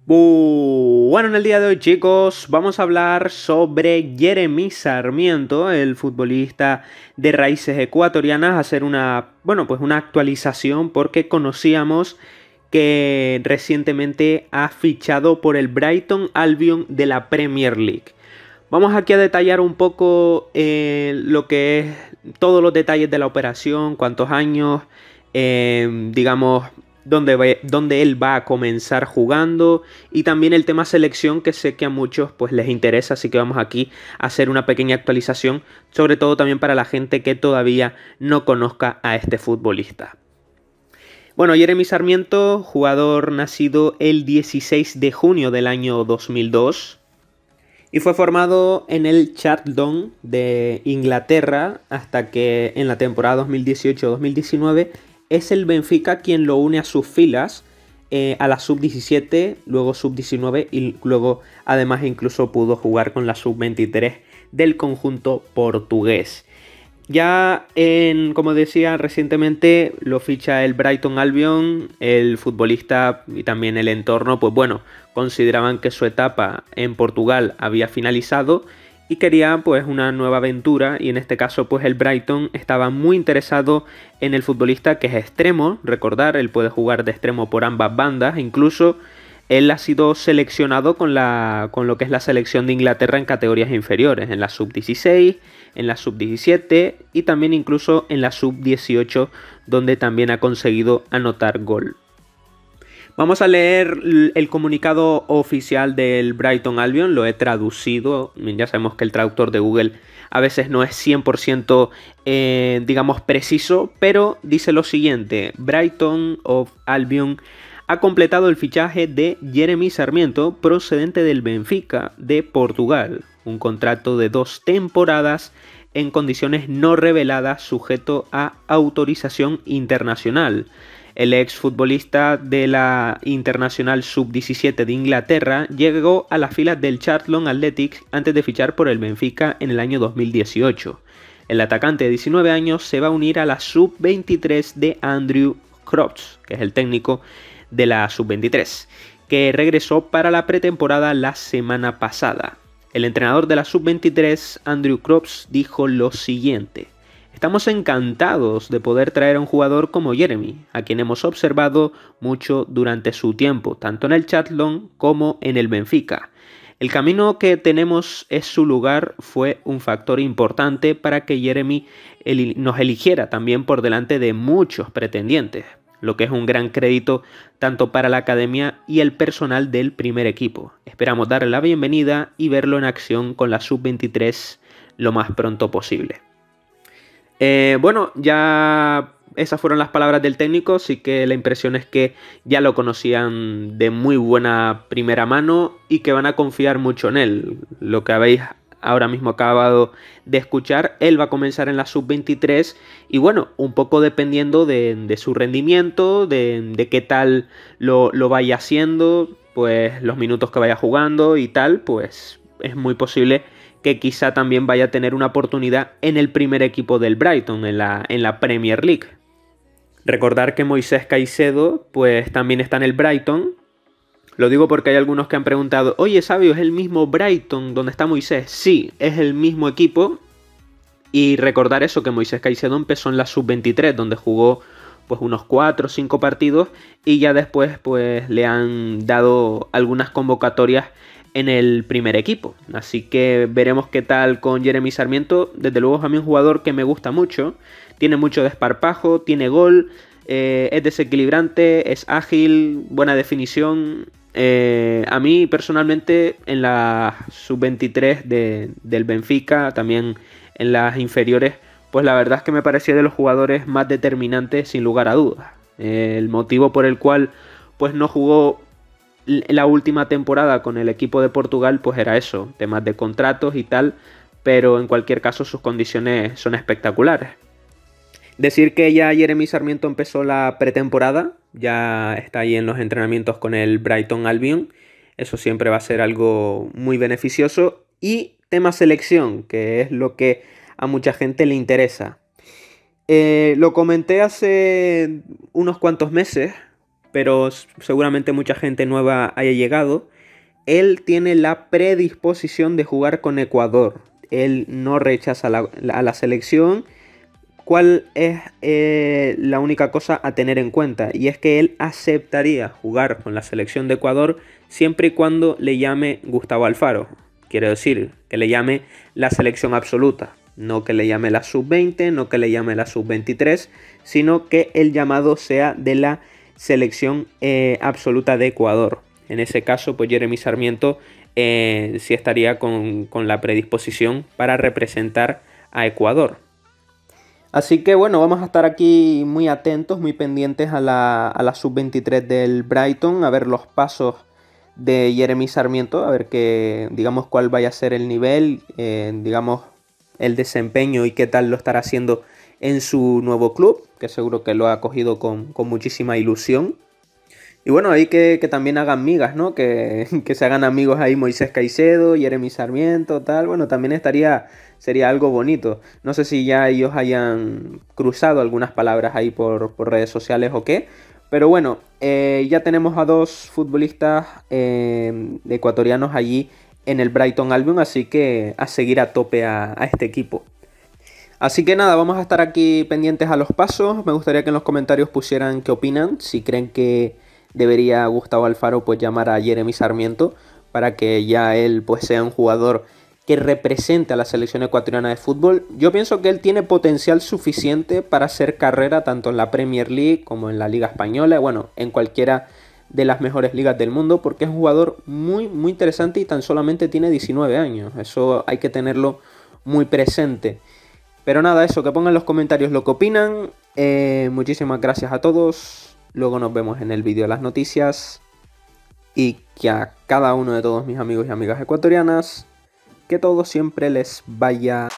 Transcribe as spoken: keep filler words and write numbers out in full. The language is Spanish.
Bu- Bueno, en el día de hoy, chicos, vamos a hablar sobre Jeremy Sarmiento, el futbolista de raíces ecuatorianas, hacer una, bueno, pues una actualización porque conocíamos que recientemente ha fichado por el Brighton Albion de la Premier League. Vamos aquí a detallar un poco eh, lo que es todos los detalles de la operación, cuántos años, eh, digamos, dónde, va- dónde él va a comenzar jugando y también el tema selección que sé que a muchos pues les interesa, así que vamos aquí a hacer una pequeña actualización, sobre todo también para la gente que todavía no conozca a este futbolista. Bueno, Jeremy Sarmiento, jugador nacido el dieciséis de junio del año dos mil dos y fue formado en el Charlton de Inglaterra hasta que en la temporada dos mil dieciocho dos mil diecinueve es el Benfica quien lo une a sus filas, eh, a la sub diecisiete, luego sub diecinueve y luego además incluso pudo jugar con la sub veintitrés del conjunto portugués. Ya en, como decía, recientemente lo ficha el Brighton Albion, el futbolista y también el entorno, pues bueno, consideraban que su etapa en Portugal había finalizado y quería pues una nueva aventura, y en este caso pues el Brighton estaba muy interesado en el futbolista, que es extremo. Recordar, él puede jugar de extremo por ambas bandas, incluso él ha sido seleccionado con, la, con lo que es la selección de Inglaterra en categorías inferiores, en la sub dieciséis, en la sub diecisiete y también incluso en la sub dieciocho, donde también ha conseguido anotar gol. Vamos a leer el comunicado oficial del Brighton Albion, lo he traducido, ya sabemos que el traductor de Google a veces no es cien por ciento, eh, digamos, preciso, pero dice lo siguiente: Brighton of Albion ha completado el fichaje de Jeremy Sarmiento, procedente del Benfica de Portugal, un contrato de dos temporadas en condiciones no reveladas, sujeto a autorización internacional. El exfutbolista de la Internacional sub diecisiete de Inglaterra llegó a las filas del Charlton Athletic antes de fichar por el Benfica en el año dos mil dieciocho. El atacante de diecinueve años se va a unir a la sub veintitrés de Andrew Crops, que es el técnico de la sub veintitrés, que regresó para la pretemporada la semana pasada. El entrenador de la sub veintitrés, Andrew Crops, dijo lo siguiente: estamos encantados de poder traer a un jugador como Jeremy, a quien hemos observado mucho durante su tiempo, tanto en el Charlton como en el Benfica. El camino que tenemos es su lugar, fue un factor importante para que Jeremy nos eligiera también por delante de muchos pretendientes, lo que es un gran crédito tanto para la academia y el personal del primer equipo. Esperamos darle la bienvenida y verlo en acción con la sub veintitrés lo más pronto posible. Eh, bueno, ya esas fueron las palabras del técnico, sí que la impresión es que ya lo conocían de muy buena primera mano y que van a confiar mucho en él. Lo que habéis ahora mismo acabado de escuchar, él va a comenzar en la sub veintitrés y bueno, un poco dependiendo de, de su rendimiento, de, de qué tal lo, lo vaya haciendo, pues los minutos que vaya jugando y tal, pues es muy posible que quizá también vaya a tener una oportunidad en el primer equipo del Brighton, en la, en la Premier League. Recordar que Moisés Caicedo pues también está en el Brighton. Lo digo porque hay algunos que han preguntado: oye, Sabio, ¿es el mismo Brighton donde está Moisés? Sí, es el mismo equipo. Y recordar eso, que Moisés Caicedo empezó en la sub veintitrés, donde jugó pues unos cuatro o cinco partidos y ya después pues le han dado algunas convocatorias en el primer equipo. Así que veremos qué tal con Jeremy Sarmiento. Desde luego es a mí un jugador que me gusta mucho, tiene mucho desparpajo, tiene gol, eh, es desequilibrante, es ágil, buena definición. Eh, a mí personalmente en la sub veintitrés de, del Benfica, también en las inferiores, pues la verdad es que me parecía de los jugadores más determinantes sin lugar a dudas. Eh, el motivo por el cual pues no jugó la última temporada con el equipo de Portugal pues era eso, temas de contratos y tal, pero en cualquier caso sus condiciones son espectaculares. Decir que ya Jeremy Sarmiento empezó la pretemporada, ya está ahí en los entrenamientos con el Brighton Albion, eso siempre va a ser algo muy beneficioso. Y tema selección, que es lo que a mucha gente le interesa. Eh, lo comenté hace unos cuantos meses, pero seguramente mucha gente nueva haya llegado. Él tiene la predisposición de jugar con Ecuador. Él no rechaza la, la, a la selección. ¿Cuál es eh, la única cosa a tener en cuenta? Y es que él aceptaría jugar con la selección de Ecuador siempre y cuando le llame Gustavo Alfaro. Quiero decir, que le llame la selección absoluta. No que le llame la sub veinte, no que le llame la sub veintitrés, sino que el llamado sea de la selección eh, absoluta de Ecuador. En ese caso, pues Jeremy Sarmiento eh, sí estaría con, con la predisposición para representar a Ecuador. Así que bueno, vamos a estar aquí muy atentos, muy pendientes a la, a la sub veintitrés del Brighton, a ver los pasos de Jeremy Sarmiento, a ver que, digamos, cuál vaya a ser el nivel, eh, digamos, el desempeño y qué tal lo estará haciendo en su nuevo club, que seguro que lo ha acogido con, con muchísima ilusión. Y bueno, ahí que, que también hagan migas, ¿no? Que, que se hagan amigos ahí Moisés Caicedo, Jeremy Sarmiento, tal. Bueno, también estaría, sería algo bonito. No sé si ya ellos hayan cruzado algunas palabras ahí por, por redes sociales o qué. Pero bueno, eh, ya tenemos a dos futbolistas eh, ecuatorianos allí en el Brighton Albion, así que a seguir a tope a, a este equipo. Así que nada, vamos a estar aquí pendientes a los pasos. Me gustaría que en los comentarios pusieran qué opinan, si creen que debería Gustavo Alfaro pues llamar a Jeremy Sarmiento para que ya él pues sea un jugador que represente a la selección ecuatoriana de fútbol. Yo pienso que él tiene potencial suficiente para hacer carrera tanto en la Premier League como en la Liga Española, bueno, en cualquiera de las mejores ligas del mundo, porque es un jugador muy muy interesante y tan solamente tiene diecinueve años. Eso hay que tenerlo muy presente. Pero nada, eso, que pongan en los comentarios lo que opinan. Eh, muchísimas gracias a todos. Luego nos vemos en el vídeo de las noticias. Y que a cada uno de todos mis amigos y amigas ecuatorianas, que todo siempre les vaya